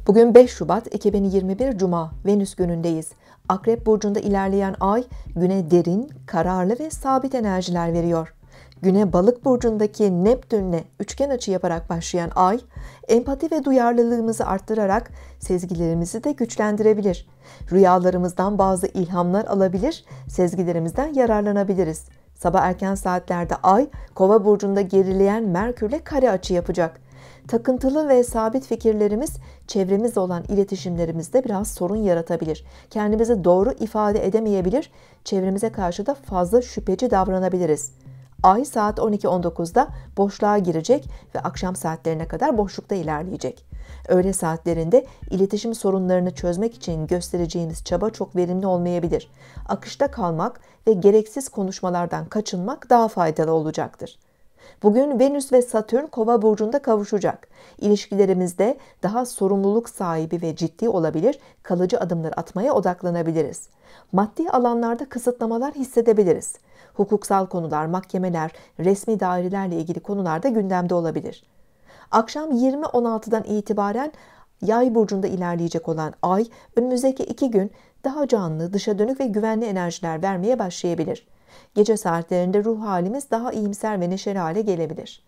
Bugün 5 Şubat 2021 Cuma, Venüs günündeyiz. Akrep burcunda ilerleyen ay, güne derin, kararlı ve sabit enerjiler veriyor. Güne Balık burcundaki Neptün'le üçgen açı yaparak başlayan ay, empati ve duyarlılığımızı arttırarak sezgilerimizi de güçlendirebilir. Rüyalarımızdan bazı ilhamlar alabilir, sezgilerimizden yararlanabiliriz. Sabah erken saatlerde ay, Kova burcunda gerileyen Merkür'le kare açı yapacak. Takıntılı ve sabit fikirlerimiz çevremizle olan iletişimlerimizde biraz sorun yaratabilir. Kendimizi doğru ifade edemeyebilir, çevremize karşı da fazla şüpheci davranabiliriz. Ay saat 12.19'da boşluğa girecek ve akşam saatlerine kadar boşlukta ilerleyecek. Öğle saatlerinde iletişim sorunlarını çözmek için göstereceğimiz çaba çok verimli olmayabilir. Akışta kalmak ve gereksiz konuşmalardan kaçınmak daha faydalı olacaktır. Bugün Venüs ve Satürn Kova burcunda kavuşacak. İlişkilerimizde daha sorumluluk sahibi ve ciddi olabilir, kalıcı adımlar atmaya odaklanabiliriz. Maddi alanlarda kısıtlamalar hissedebiliriz. Hukuksal konular, mahkemeler, resmi dairelerle ilgili konularda gündemde olabilir. Akşam 20.16'dan itibaren Yay burcunda ilerleyecek olan ay, önümüzdeki 2 gün daha canlı, dışa dönük ve güvenli enerjiler vermeye başlayabilir. Gece saatlerinde ruh halimiz daha iyimser ve neşeli hale gelebilir.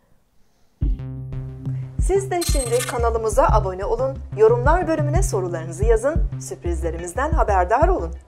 Siz de şimdi kanalımıza abone olun, yorumlar bölümüne sorularınızı yazın, sürprizlerimizden haberdar olun.